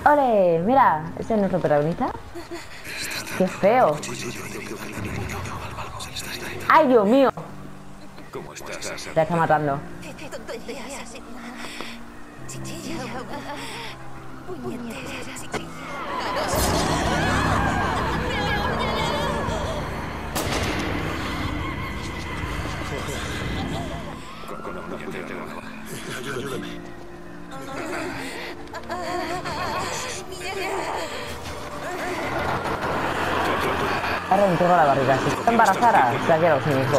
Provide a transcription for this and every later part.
¡Ole! Mira, ese es nuestro protagonista. ¡Qué feo! ¡Ay, Dios mío! ¿Cómo estás? La está matando. Con una puñetera debajo. Ayúdame. Ahora me tengo la barriga. Si está embarazada, se ha quedado sin hijo.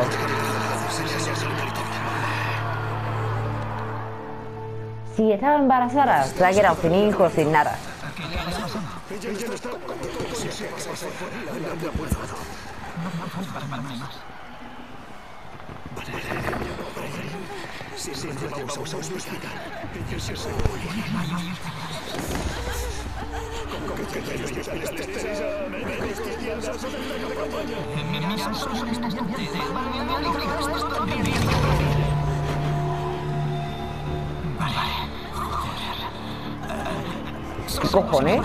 Si estaba embarazada, se ha quedado sin hijo, sin nada. ¿Qué cojones?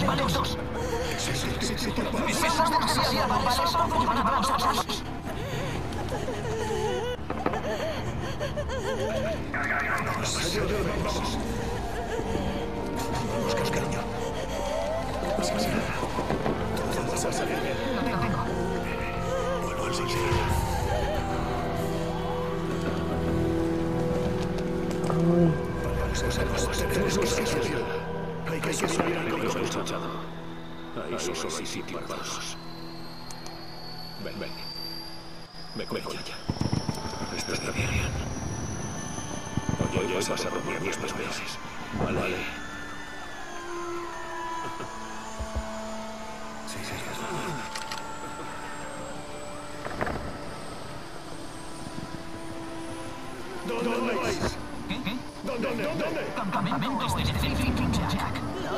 Vamos, cariño. Todo vas a salir bien. Vuelvo enseguida. Hay que subir al coche. Ahí solo hay sitio para dos. Ven. Me cojo ya. Esto está bien. Oye, vas a dormir 10 veces. Vale. Sí. ¿Dónde vais? ¿Dónde? Campamentos de Thinking Jack.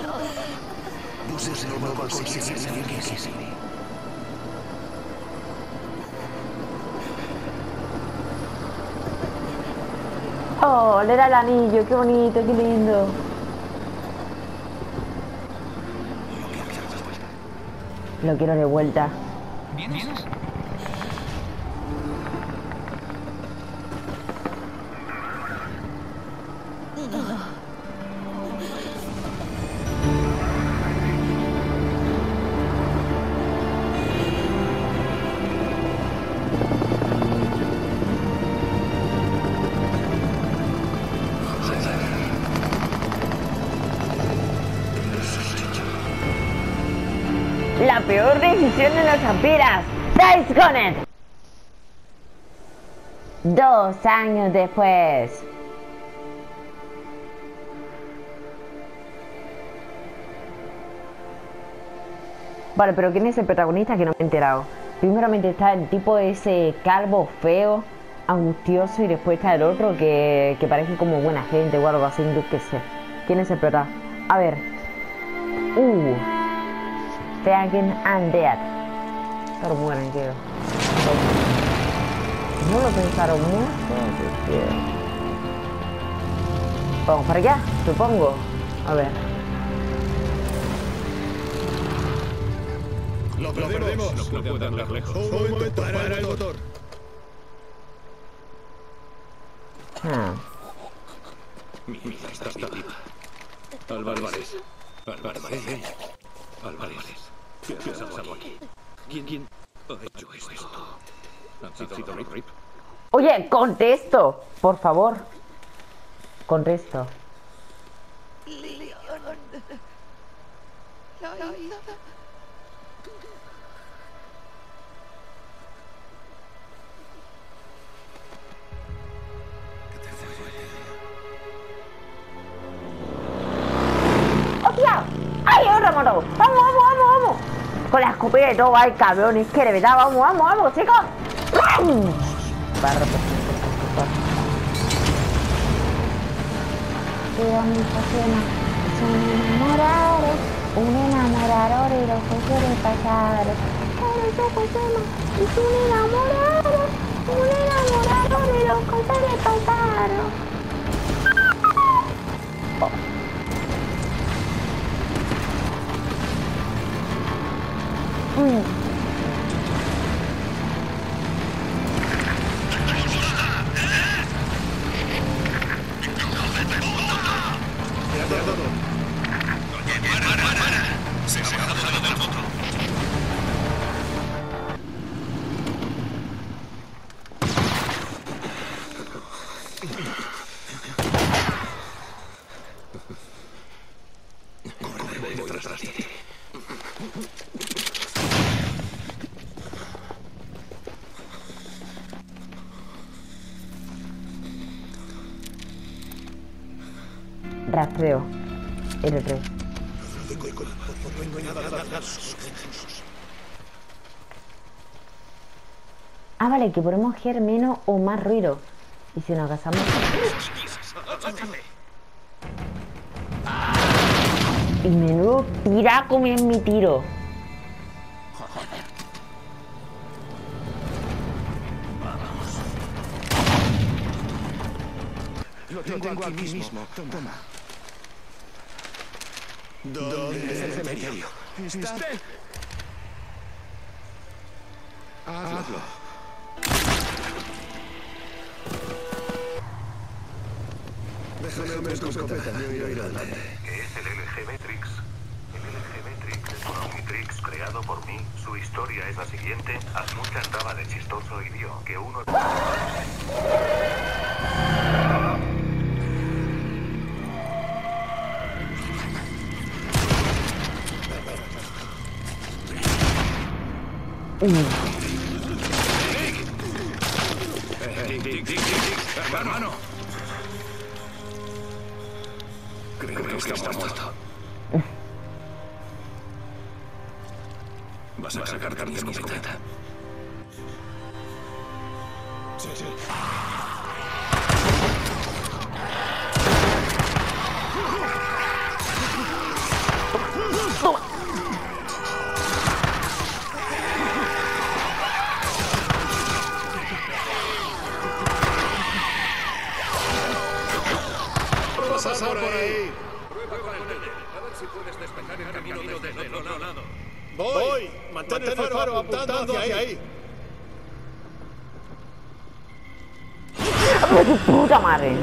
Buses no van a conseguir salir de aquí. Oh, le da el anillo, qué bonito, qué lindo. Lo quiero de vuelta. ¿Vienes? La peor decisión de las vampiras. ¡Dice con it! 2 años después. Vale, pero ¿quién es el protagonista? Que no me he enterado. Primeramente está el tipo ese calvo, feo, angustioso, y después está el otro que parece como buena gente o algo así, yo qué sé. ¿Quién es el protagonista? A ver. Fagin Undead. Pero mueren, tío. No lo pensaron mucho. Vamos para allá, supongo. A ver. Lo perdemos. No puede andar lejos. Un momento, para el motor. Mira, está viva. Álvarez. ¿Qué ha pasado aquí? ¿Quién ha hecho esto? ¿Ha sido Rip? Oye, contesto, por favor. Contesto. ¡Hostia! ¡Ay, otro moto! ¡Vamos! Con la escopeta y todo, ay, cabrones, que de verdad, vamos, chicos. Barro, un enamorador y lo que quiere pasar. Es un enamorador y lo que quiere pasar. Uy. Se ha bajado de la moto. Voy detrás de ti. Rastreo. R3. Ah, vale, que ponemos Ger menos o más ruido. Y si nos agachamos... Y menudo tiraco me es mi tiro. Lo tengo aquí mismo. Toma. ¿Dónde es el cementerio? ¿Está? Hazlo. Déjame tu escopeta, me voy a ir adelante. ¿Qué es el LG Matrix? El LG Matrix es un Omnitrix creado por mí. Su historia es la siguiente. Asmucha andaba de chistoso y vio que uno... Hermano. Creo que está muerto. ¿Vas a sacarte mi escopeta? Sí. Pasar por ahí. Prueba con el dedo. A ver si puedes despejar el camino desde el otro lado. Voy. Mantén el faro apuntando hacia ahí. ¡Puta madre!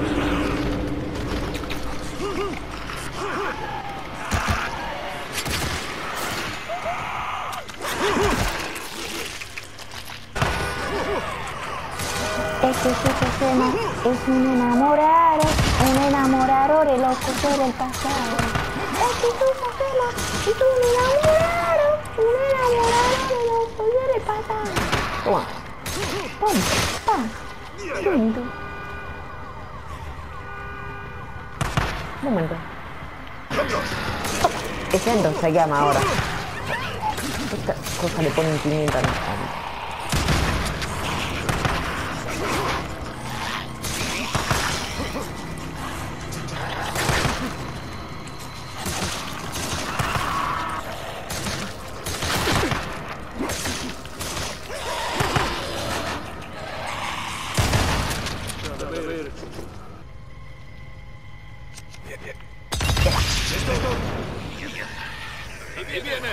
Este sistema es un enamorado de los cosas del pasado. Este sistema es un enamorado de los cosas del pasado. Toma. Pum. Punto. Un momento. Ese se llama ahora. Esta cosa le ponen pimienta, ¿no? ¡Y vienen!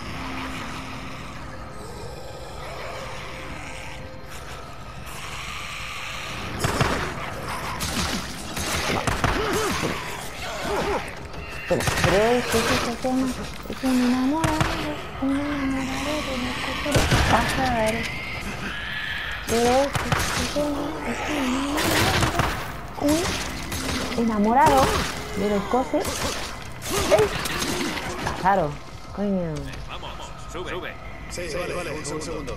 Pero este sistema es un enamorado de los cosas del pasado. Pero este sistema es un enamorado de los cosas del pasado. Coño. Vamos, sube. Sí, vale, un segundo.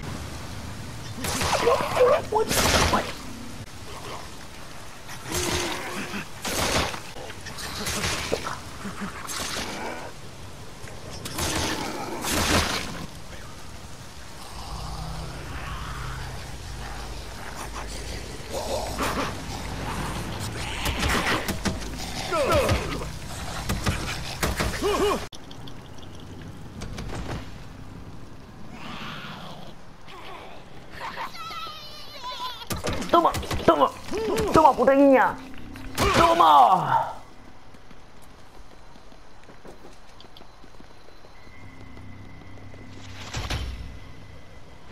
Toma, puta niña. Toma.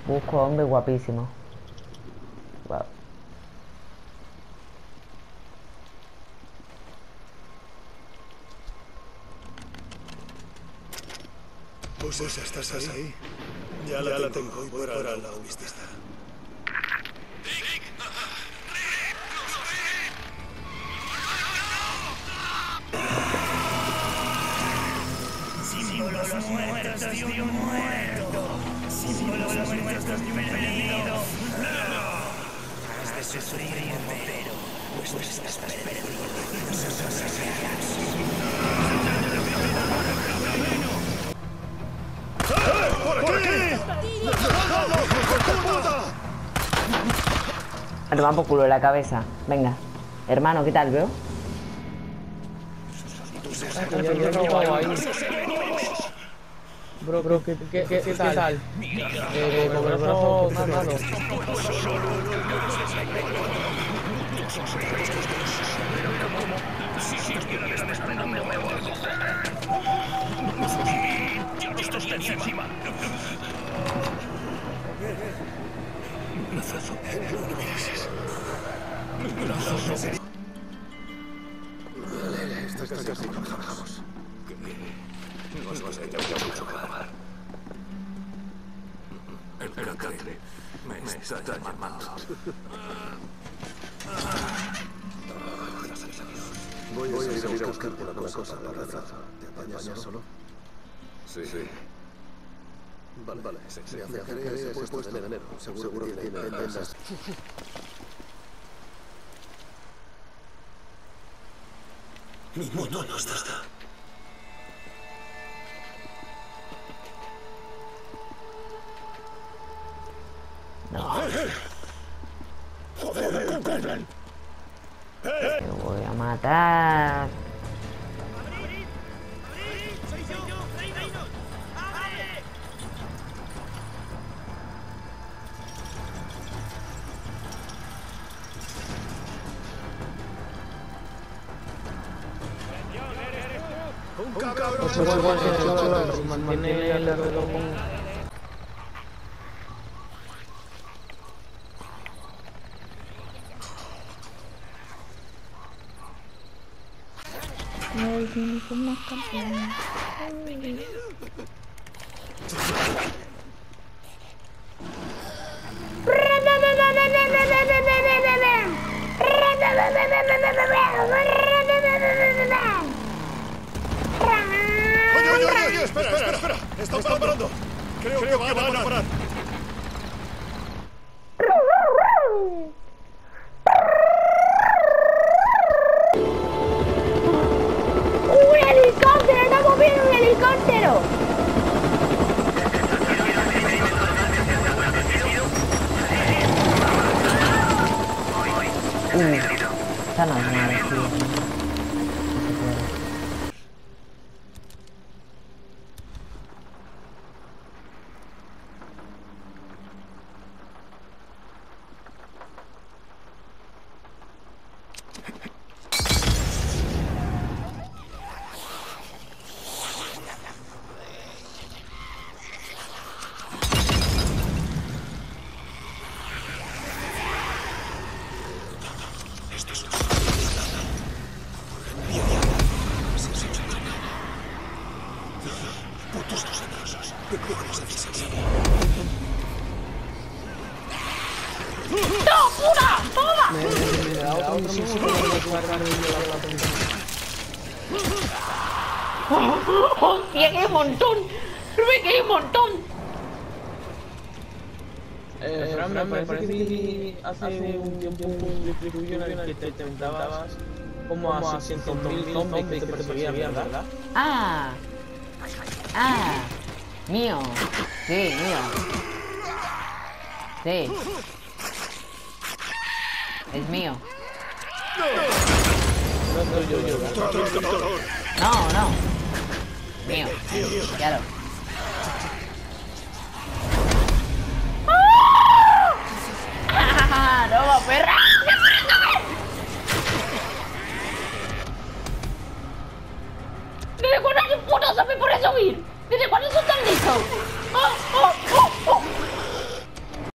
Busco hombre guapísimo. Wow. Pues ¿estás ahí? Ya la tengo. Y por ahora la viste. Símbolos muertos de un muerto. Símbolos muertos de un herido. Has de sufrir, pero pues estás perdido. Nosotros ¡Por aquí! Me toman por culo de la cabeza. Venga. Hermano, ¿qué tal, veo? Bro, ¿qué tal? Con el brazo mandado. El cacatre me está llamando. Voy a ir a buscar por alguna cosa para rezar. ¿Te apañas solo? Sí. Vale. Me acercaré a ese puesto de enero. Seguro que tiene vendas. Mi mono no está. ¡Joder! Te voy a matar. ¡Un cabrón! Mantiene el reloj con... Oye, espera. Están parando. Creo que van a parar. ¡Un helicóptero! ¡Estamos viendo un helicóptero! Está normal, tío. ¡Hostia, qué montón! ¡Rubén, qué montón! Fran, me parece que hace un tiempo un clip tuyo en el que te enfrentabas como a 600.000 zombies que te perseguían, ¿verdad? Mío. Sí, mío. Sí. Es mío. No soy yo, ¿verdad? No. Mío. Claro. ¡No, perra! ¿Desde cuándo es un puto zombie por subir? ¿Desde cuándo es un